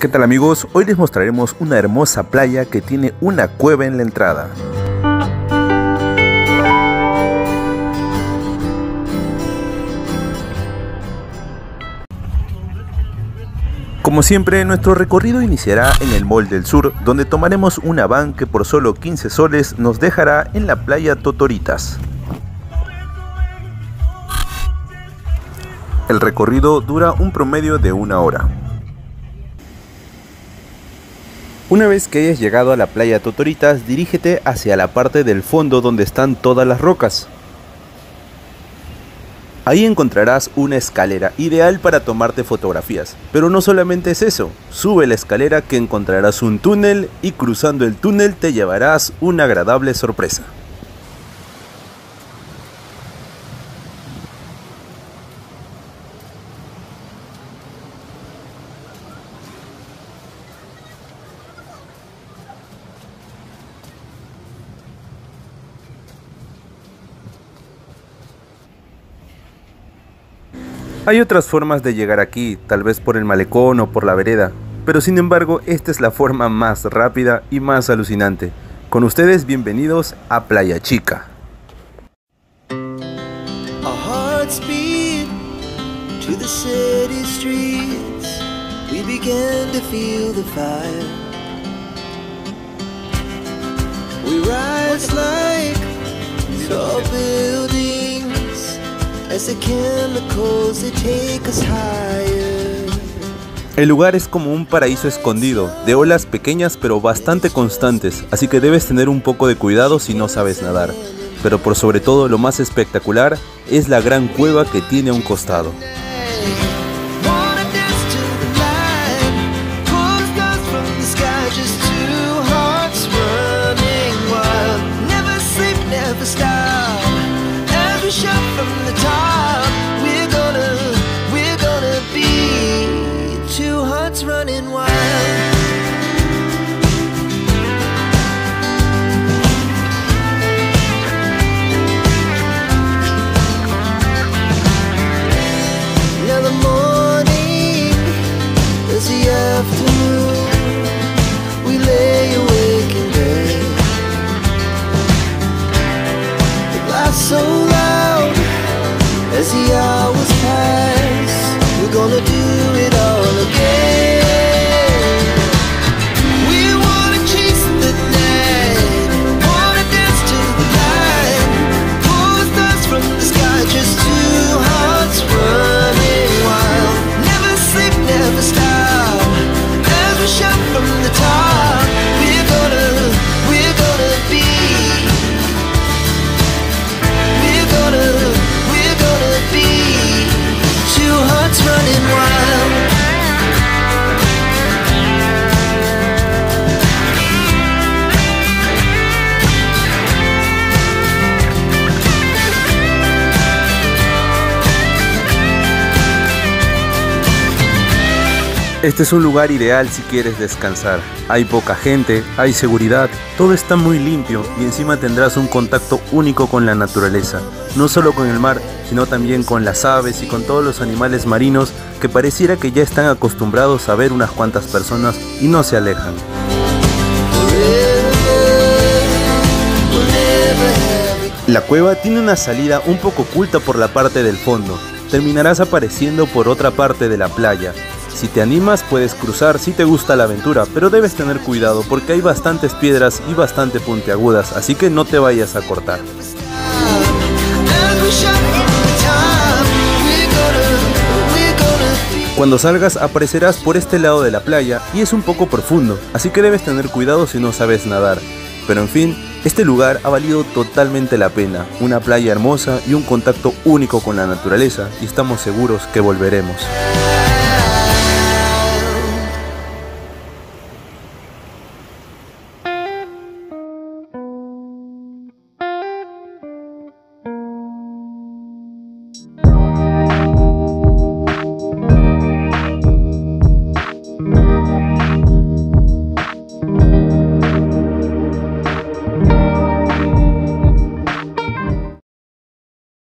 ¿Qué tal amigos? Hoy les mostraremos una hermosa playa que tiene una cueva en la entrada. Como siempre, nuestro recorrido iniciará en el Mall del Sur, donde tomaremos una van que por solo 15 soles nos dejará en la playa Totoritas. El recorrido dura un promedio de 1 hora. Una vez que hayas llegado a la playa Totoritas, dirígete hacia la parte del fondo donde están todas las rocas. Ahí encontrarás una escalera ideal para tomarte fotografías, pero no solamente es eso, sube la escalera que encontrarás un túnel y cruzando el túnel te llevarás una agradable sorpresa. Hay otras formas de llegar aquí, tal vez por el malecón o por la vereda, pero sin embargo esta es la forma más rápida y más alucinante. Con ustedes, bienvenidos a Playa Chica. El lugar es como un paraíso escondido, de olas pequeñas pero bastante constantes, así que debes tener un poco de cuidado si no sabes nadar. Pero por sobre todo lo más espectacular es la gran cueva que tiene a un costado. Running wild. Now the morning is the afternoon. We lay awake in bed. The laugh so loud as the hours pass. We're gonna do it all again. Este es un lugar ideal si quieres descansar. Hay poca gente, hay seguridad, todo está muy limpio y encima tendrás un contacto único con la naturaleza. No solo con el mar, sino también con las aves y con todos los animales marinos que pareciera que ya están acostumbrados a ver unas cuantas personas y no se alejan. La cueva tiene una salida un poco oculta por la parte del fondo. Terminarás apareciendo por otra parte de la playa. Si te animas puedes cruzar si te gusta la aventura, pero debes tener cuidado porque hay bastantes piedras y bastante puntiagudas, así que no te vayas a cortar. Cuando salgas aparecerás por este lado de la playa y es un poco profundo, así que debes tener cuidado si no sabes nadar. Pero en fin, este lugar ha valido totalmente la pena, una playa hermosa y un contacto único con la naturaleza y estamos seguros que volveremos.